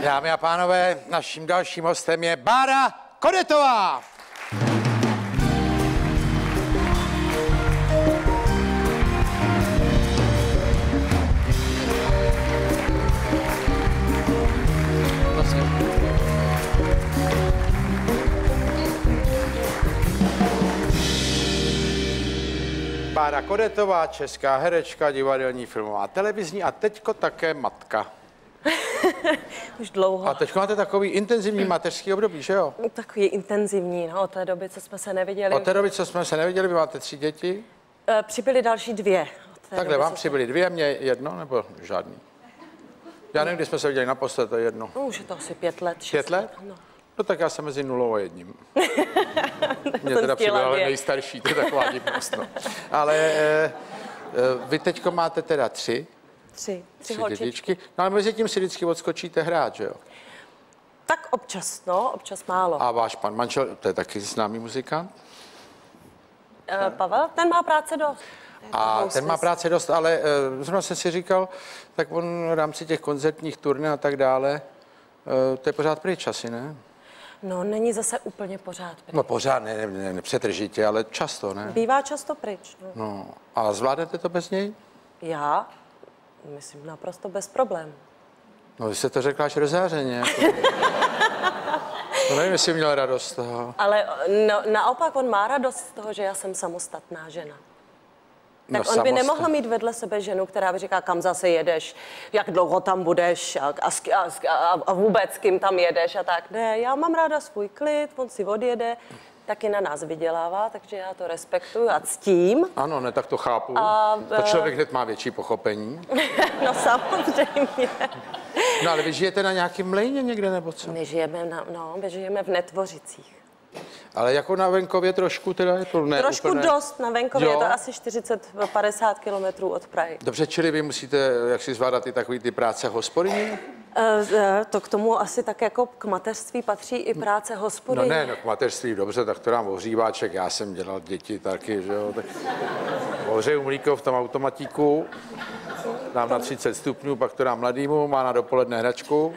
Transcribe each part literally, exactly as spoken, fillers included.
Dámy a pánové, naším dalším hostem je Bára Kodetová. Bára Kodetová, česká herečka, divadelní, filmová, televizní a teďko také matka. Už dlouho. A teďko máte takový intenzivní mateřský období, že jo? Takový intenzivní, no, od té doby, co jsme se neviděli. Od té doby, co jsme se neviděli, vy máte tři děti? E, přibyly další dvě. Takhle doby, vám přibyly dvě, mě jedno, nebo žádný? Já nevím, kdy jsme se viděli naposled, to je jedno. No, už je to asi pět let. Pět let? No. No tak já jsem mezi nulou a jedním. Mě teda přibyl, ale nejstarší, to je taková divnost, no. Ale e, e, vy teďko máte teda tři? Tři. Tři, tři holčičky. dětičky. No ale mezi tím si vždycky odskočíte hrát, že jo? Tak občas, no, občas málo. A váš pan manžel, to je taky známý muzikant? E, Pavel, ten má práce dost. A ten má práce dost, ale e, zrovna jsem si říkal, tak on v rámci těch koncertních turné a tak dále, e, to je pořád pryč asi, ne? No, není zase úplně pořád pryč. No pořád, ne, ne, ne, nepřetržitě, ale často, ne? Bývá často pryč. No. No, a zvládnete to bez něj? Já? Myslím, naprosto bez problémů. No, vy jste to řekla až rozářeně. Jako. No nevím, jestli měl radost z toho. Ale no, naopak on má radost z toho, že já jsem samostatná žena. Tak No, on by samostat... nemohl mít vedle sebe ženu, která by říká, kam zase jedeš, jak dlouho tam budeš a, a, a, a vůbec s kým tam jedeš a tak. Ne, já mám ráda svůj klid, on si odjede, taky na nás vydělává, takže já to respektuju a ctím. Ano, ne, tak to chápu. A, to člověk hned má větší pochopení. No samozřejmě. No ale vy žijete na nějakém mlejně někde, nebo co? My žijeme, na, no, my žijeme v Netvořicích. Ale jako na venkově trošku teda je to ne Trošku úplně... dost, na venkově jo? je to asi čtyřicet padesát kilometrů od Prahy. Dobře, čili vy musíte, jak si zvládat i takový ty práce hospodyní? E, to k tomu asi tak jako k mateřství patří i práce hospodyní. No ne, no k mateřství, dobře, tak to dám ohříváček, já jsem dělal děti taky, že jo, tak ohřeju mlíko v tom automatíku, dám na třicet stupňů, pak to dám mladýmu, má na dopoledne hračku,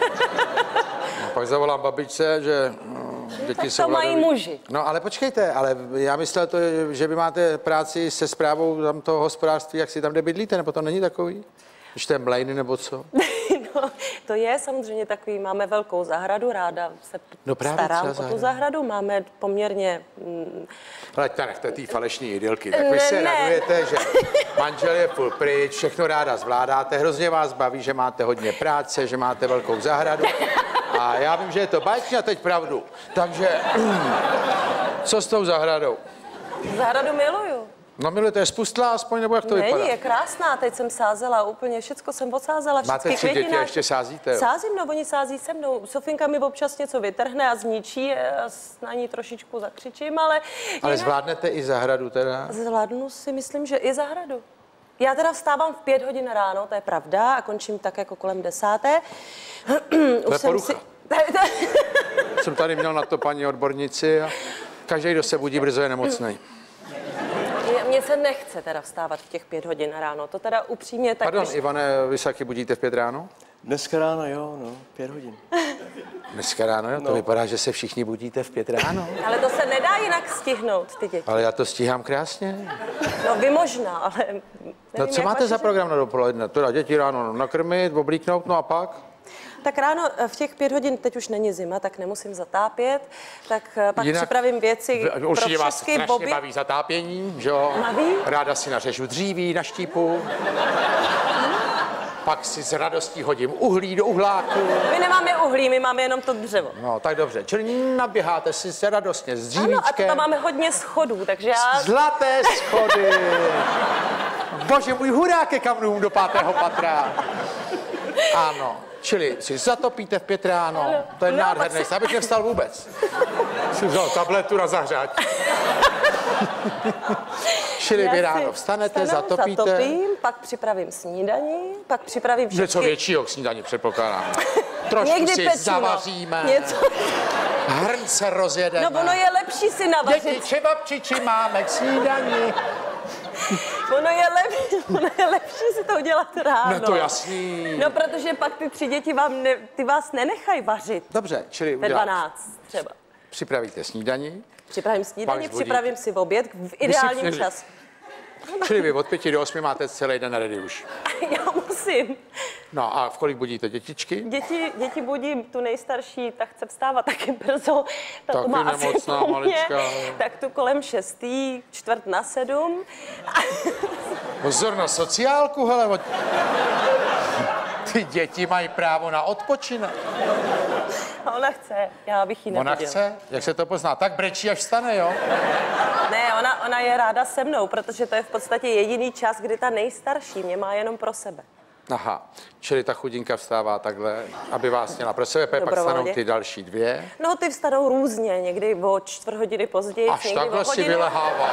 a pak zavolám babičce, že no, děti jsou to mají hladový. muži. No ale počkejte, ale já myslel to, že vy máte práci se správou tam toho hospodářství, jak si tam kde bydlíte, nebo to není takový? Když to je mlejny nebo co? No, to je samozřejmě takový, máme velkou zahradu, ráda se no právě, starám o tu zahradu, máme poměrně... Mm, ale ta nechte tý falešní idylky, tak vy ne, se ne. radujete, že manžel je full pryč, všechno ráda zvládáte, hrozně vás baví, že máte hodně práce, že máte velkou zahradu a já vím, že je to báječně a teď pravdu, takže co s tou zahradou? Zahradu miluju. No milujete, je spustlá aspoň, nebo jak to Není, vypadá? je krásná, teď jsem sázela úplně, všecko jsem odsázela, všechny máte tři děti a ještě sázíte? Jo? Sázím, no oni sází se mnou. Sofinka mi občas něco vytrhne a zničí, a na ní trošičku zakřičím, ale... Ale jinak... zvládnete i zahradu teda? Zvládnu si, myslím, že i zahradu. Já teda vstávám v pět hodin ráno, to je pravda, a končím tak jako kolem desáté. To je porucha. Si... jsem tady měl na to paní odbornici a každý, kdo se budí brzo, je nemocnej. Mně se nechce teda vstávat v těch pět hodin ráno, to teda upřímně tak... Pardon, když... Ivane, vy se taky budíte v pět ráno? Dneska ráno, jo, no, pět hodin. Dneska ráno, jo? To no. Vypadá, že se všichni budíte v pět ráno. Ale to se nedá jinak stihnout, ty děti. Ale já to stíhám krásně. No vy možná, ale... Nevím, no co máte za program na dopoledne? Teda děti ráno nakrmit, oblíknout, no a pak? Tak ráno v těch pět hodin, teď už není zima, tak nemusím zatápět, tak pak jinak připravím věci pro určitě vás všechny strašně Bobby. baví zatápění, že jo? Baví? Ráda si nařežu dříví na štípu. Pak si s radostí hodím uhlí do uhláku. My nemáme uhlí, my máme jenom to dřevo. No, tak dobře. Čili naběháte si se radostně s dřívíčkem. Ano, a to tam máme hodně schodů, takže já... Zlaté schody. Bože, můj hurá ke kamnům do pátého patra. Ano. Čili si zatopíte v pět ráno, ano. To je no, nádherné, si... abych nevstal vůbec. Si vzal tabletu na zahřát. Čili vy ráno vstanete, vstanu, zatopíte. Zatopím, pak připravím snídaní, pak připravím všechny... Něco většího k snídaní předpokládám. Trošku Někdy si pečeno. zavaříme. Něco... Hrnce rozjedeme. No ono je lepší si navařit. Děti čevapčiči máme k snídaní. Ono je, lepší, ono je lepší si to udělat ráno. No to jasný. No, protože pak ty tři děti vám ne, ty vás nenechají vařit. Dobře, čili Ve udělat, dvanáct třeba. připravíte snídani, Připravím snídaní, Pak zvodíte. připravím si oběd v ideálním Vy si- času. čili vy od pěti do osmi máte celý den ready už. Já musím. No a v kolik budíte dětičky? Děti, děti budím, tu nejstarší, ta chce vstávat taky brzo. Ta Taky tu má asi nemocná po mně, malička. tak tu kolem šestý, čtvrt na sedm. Pozor na sociálku, hele. od- Ty děti mají právo na odpočinek. A ona chce, já bych jí Ona neviděl. chce? Jak se to pozná? Tak brečí, až vstane, jo? Ne, ona, ona je ráda se mnou, protože to je v podstatě jediný čas, kdy ta nejstarší mě má jenom pro sebe. Aha, čili ta chudinka vstává takhle, aby vás měla pro sebe, pak Dobrovolně. stanou ty další dvě. No, ty vstanou různě, někdy o čtvrt hodiny později, Až někdy takhle o si hodinu. vylehává.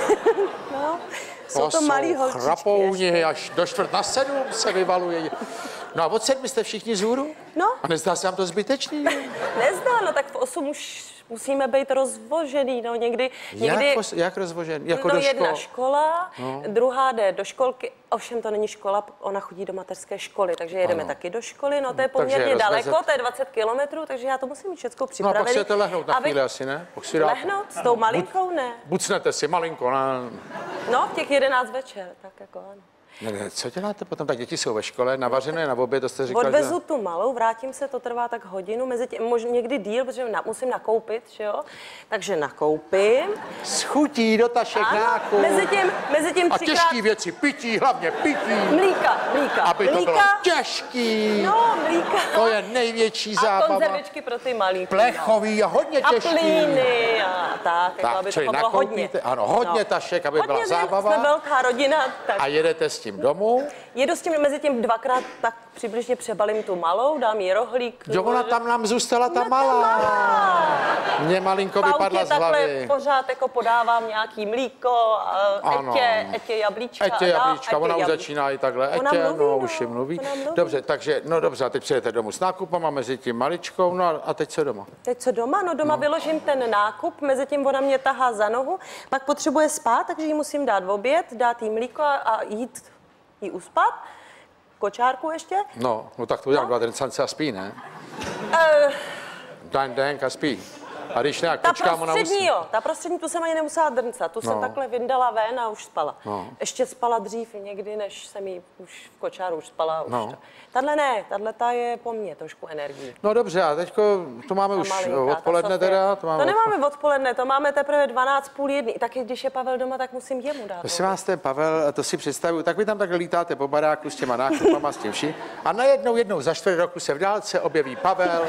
No, jsou to malý holčičky. chrapouni, ještě. až do čtvrt na sedm se vyvaluje. No a od sedmi jste všichni zhůru? No. A nezdá se vám to zbytečný? Nezdá, no tak v osm už musíme být rozvožený, no někdy, někdy Jak, pos- jak rozvožen? Jako no do jedna škol? škola, no. Druhá jde do školky, ovšem to není škola, ona chodí do mateřské školy, takže jedeme Ano. taky do školy, no to je Takže poměrně rozvezet- daleko, to je dvacet kilometrů, takže já to musím mít všechno No a připravené. pak chcete lehnout na chvíli asi, ne? Pak si dáte- Lehnout s tou malinkou, ne? Bucnete si malinko, ne? No, v těch jedenáct večer, tak jako ano. Ne, ne, co děláte potom? Tak děti jsou ve škole, navařené na oběd, to jste říkal, Odvezu že... tu malou, vrátím se, to trvá tak hodinu, mezi tím, možná někdy díl, protože na, musím nakoupit, že jo? Takže nakoupím. Schutí do tašek Ano, nákup. mezi tím, mezi tím A třikrát těžký věci, pití, hlavně pití, mlíka, mlíka, aby to mlíka, bylo těžký. no, mlíka. To je největší A zábava. konzervičky pro ty malý. Plechový a hodně A těžký. plíny a tak, jako Tak, aby čili toho bylo hodně. nakoupíte, ano, hodně tašek, aby byla hodně, zábava. Jsme velká rodina, tak A jedete s tím domů. jedu s tím mezi tím dvakrát, tak přibližně přebalím tu malou, dám jí rohlík. Jo, ona tam nám zůstala ta No, malá. malá. Mě malinko V autě vypadla z takhle hlavy. pořád jako podávám nějaký mlíko, Ano. etě, etě jablíčka. Etě a dá- jablíčka, etě ona už jablíčka. začíná i takhle. Ona Etě, mluví, no, no. už je mluví. Ona mluví. Dobře, takže, no dobře, a teď přijedete domů s nákupem a mezi tím maličkou, no a, a teď co doma? Teď co doma? No doma no. vyložím ten nákup, mezi tím ona mě tahá za nohu, pak potřebuje spát, takže jí musím dát oběd, dát jí mlíko a, a jít jí uspat. Kočárku ještě. No, no tak to udělám, dva drncance a spí, ne? Uh, Dan, Danka spí. A když ne, ta kočkám, ona prostřední, usne. jo, ta prostřední, tu jsem ani nemusela drncat, tu No. jsem takhle vyndala ven a už spala. No. Ještě spala dřív někdy, než jsem jí už v kočáru už spala. Už No. to. Tadle ne, tadle ta je po mně trošku energii. No dobře, a teďko to máme Ta už malinká, ta odpoledne Sofie. teda. To, máme to nemáme odpoledne, to máme teprve dvanáct, půl jedný. Taky když je Pavel doma, tak musím jemu dát. Prosím vás, ten Pavel, to si představuju, tak vy tam takhle lítáte po baráku s těma nákupama, s tím vším. A najednou jednou za čtvrt roku se v dálce objeví Pavel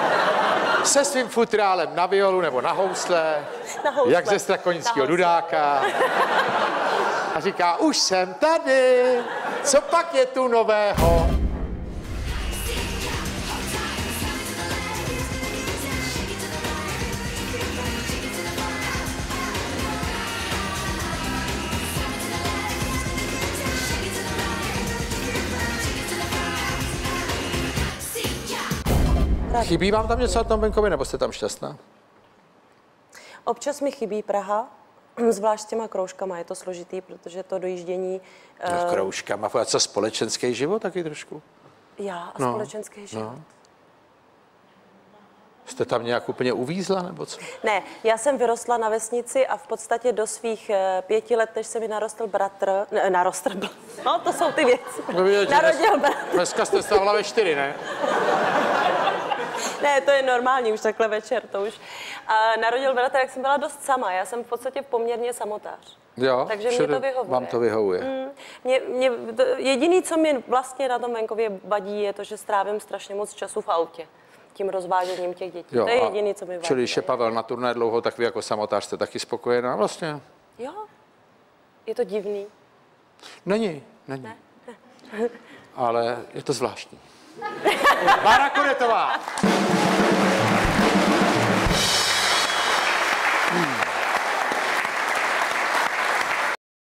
se svým futrálem na violu nebo na housle, Na housle. jak ze Strakonického Na housle. Dudáka. A říká, už jsem tady, co pak je tu nového? Chybí vám tam něco na tom venkově, nebo jste tam šťastná? Občas mi chybí Praha, zvlášť s těma kroužkama, je to složitý, protože to dojíždění... No, eh, kroužkama, a co společenský život taky trošku? já a No, společenský život. no. Jste tam nějak úplně uvízla, nebo co? Ne, já jsem vyrostla na vesnici a v podstatě do svých eh, pěti let, než se mi narostl bratr, ne, narostl, bl- no to jsou ty věci, No, vidět, že narodil dnes- bratr. Dneska jste stávala ve čtyři, ne? Ne, to je normální, už takhle večer, to už. A narodil bratr, jak jsem byla dost sama, já jsem v podstatě poměrně samotář. Jo, Takže mě všude to vyhovuje. Vám to vyhovuje. Mm, mě, mě, to, jediný, co mě vlastně na tom venkově vadí, je to, že strávím strašně moc času v autě. Tím rozvážením těch dětí. Jo, to je a jediný, co mi vadí. Čili když je Pavel na turné dlouho, tak vy jako samotář jste taky spokojená vlastně? Jo, je to divný. Není, není. Ne. Ale je to zvláštní. Bára Koretová.